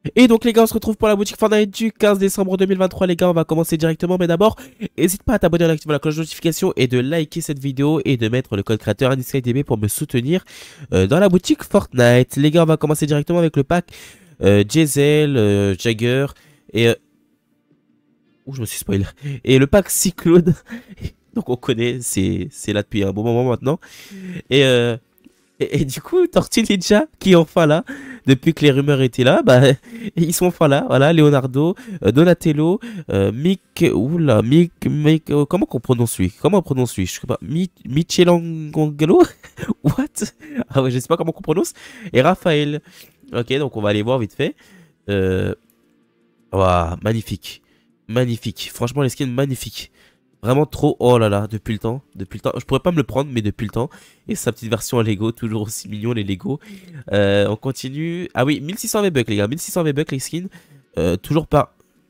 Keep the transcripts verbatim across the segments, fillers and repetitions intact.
Et donc les gars, on se retrouve pour la boutique Fortnite du quinze décembre deux mille vingt-trois. Les gars, on va commencer directement, mais d'abord n'hésite pas à t'abonner, à activer la cloche de notification et de liker cette vidéo et de mettre le code créateur InSkyDB pour me soutenir euh, dans la boutique Fortnite. Les gars, on va commencer directement avec le pack euh, Diesel, euh, Jagger et... Euh... Ouh, je me suis spoilé. Et le pack Cyclone. Donc on connaît, c'est là depuis un bon moment maintenant. Et... Euh... Et, et du coup, Tortue Ninja, qui est enfin là, depuis que les rumeurs étaient là, bah, ils sont enfin là, voilà, Leonardo, euh, Donatello, euh, Mick, oula, Mick, Mick, euh, comment qu'on prononce lui? Comment on prononce lui? Je sais pas, Mi, Michelangelo? What? Ah ouais, je sais pas comment qu'on prononce. Et Raphaël. Ok, donc on va aller voir vite fait. Euh, Waouh, magnifique. Magnifique. Franchement, les skins magnifiques. Vraiment trop, oh là là, depuis le temps, depuis le temps, je pourrais pas me le prendre, mais depuis le temps. Et sa petite version en Lego, toujours aussi mignon les Lego. Euh, on continue, ah oui, mille six cents V-Bucks les gars, mille six cents V-Bucks les skins, euh, toujours pas.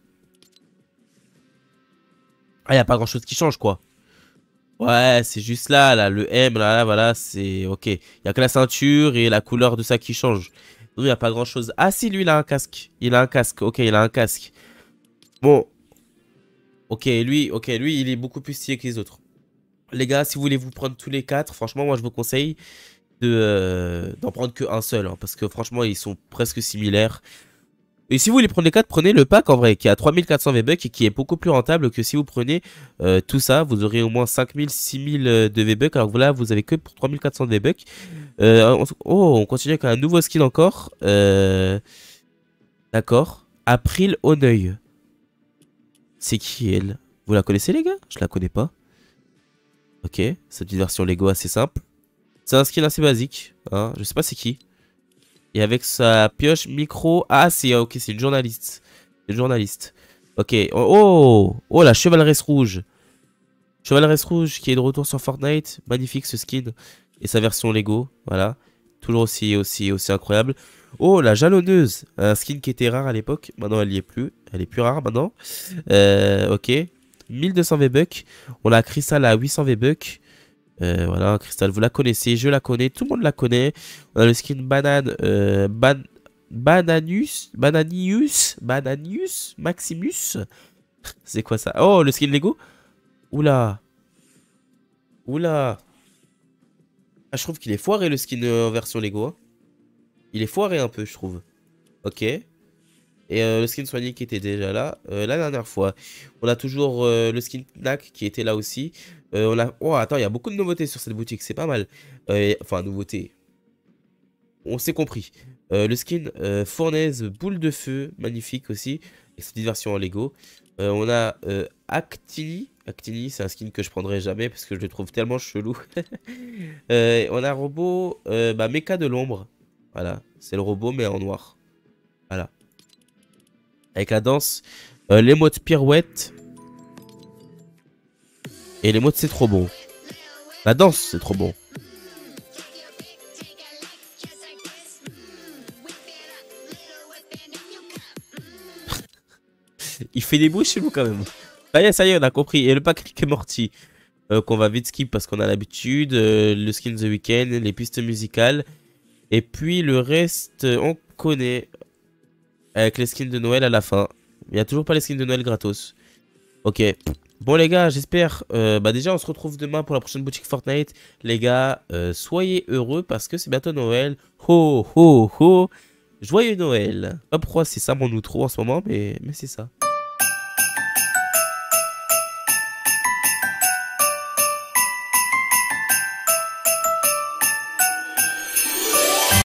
Ah, y a pas grand chose qui change quoi. Ouais, c'est juste là, là, le M, là, là, voilà, c'est ok. Y a que la ceinture et la couleur de ça qui change. Non, y a pas grand chose. Ah si, lui il a un casque, il a un casque, ok, il a un casque. Bon. Ok, lui, ok, lui, il est beaucoup plus stylé que les autres. Les gars, si vous voulez vous prendre tous les quatre, franchement, moi, je vous conseille de euh, d'en prendre qu'un seul. Hein, parce que franchement, ils sont presque similaires. Et si vous voulez prendre les quatre, prenez le pack, en vrai, qui a trois mille quatre cents V-Bucks et qui est beaucoup plus rentable que si vous prenez euh, tout ça. Vous aurez au moins cinq mille, six mille euh, de V-Bucks. Alors que là, vous avez que pour trois mille quatre cents de V-Bucks. Euh, on- oh, on continue avec un nouveau skin encore. Euh, D'accord. April Auneuil. C'est qui, elle? Vous la connaissez, les gars? Je la connais pas. Ok, cette petite version Lego assez simple. C'est un skin assez basique, hein, je sais pas c'est qui. Et avec sa pioche micro... Ah, c'est ok, c'est une journaliste. Une journaliste. Ok, oh, oh, oh, la chevaleresse rouge. Chevaleresse rouge qui est de retour sur Fortnite. Magnifique ce skin. Et sa version Lego, voilà. Toujours aussi, aussi, aussi incroyable. Oh, la jalonneuse. Un skin qui était rare à l'époque. Maintenant, elle y est plus. Elle est plus rare maintenant. Euh, ok. mille deux cents V-Bucks. On a Crystal à huit cents V-Bucks. Euh, voilà, Crystal, vous la connaissez, je la connais, tout le monde la connaît. On a le skin banane, euh, ban Bananus, Bananius, Bananius, Maximus. C'est quoi ça? Oh, le skin Lego? Oula, oula. Ah, je trouve qu'il est foiré le skin euh, en version Lego. Hein. Il est foiré un peu, je trouve. Ok. Et euh, le skin soigné qui était déjà là euh, la dernière fois. On a toujours euh, le skin Knack qui était là aussi. Euh, on a... Oh, attends, il y a beaucoup de nouveautés sur cette boutique, c'est pas mal. Euh, enfin, nouveautés. On s'est compris. Euh, le skin euh, Fournaise Boule de Feu, magnifique aussi. Et cette version en Lego. Euh, on a euh, Actini. Actini, c'est un skin que je prendrai jamais parce que je le trouve tellement chelou. euh, on a un robot euh, bah, Mecha de l'ombre. Voilà, c'est le robot mais en noir. Voilà. Avec la danse, euh, l'émote pirouette. Et l'émote c'est trop bon. La danse c'est trop bon. Il fait des bruits chez nous quand même. Ça y est, ça y est, on a compris. Et le pack Rick et Morty. Euh, qu'on va vite skip parce qu'on a l'habitude. Euh, le skin The Weeknd, les pistes musicales. Et puis le reste, euh, on connaît. Avec les skins de Noël à la fin. Il n'y a toujours pas les skins de Noël gratos. Ok. Bon les gars, j'espère. Euh, bah déjà, on se retrouve demain pour la prochaine boutique Fortnite. Les gars, euh, soyez heureux parce que c'est bientôt Noël. Ho ho ho. Joyeux Noël. Pas pourquoi c'est ça mon outro en ce moment, mais, mais c'est ça.